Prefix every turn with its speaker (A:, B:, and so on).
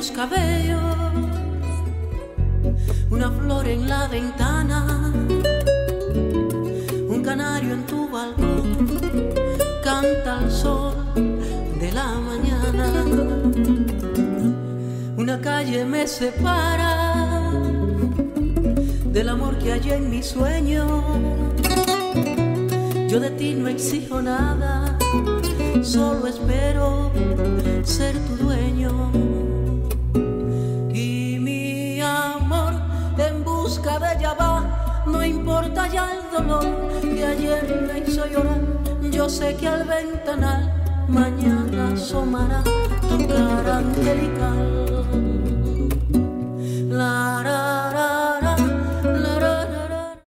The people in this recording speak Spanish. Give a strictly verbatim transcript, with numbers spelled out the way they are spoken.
A: tus cabellos, una flor en la ventana, un canario en tu balcón, canta el sol de la mañana. Una calle me separa del amor que hay en mi sueño. Yo de ti no exijo nada, solo espero ser tu dueño. Y mi amor en busca de ella va, no importa ya el dolor que ayer me hizo llorar. Yo sé que al ventanal mañana asomará tu cara angelical.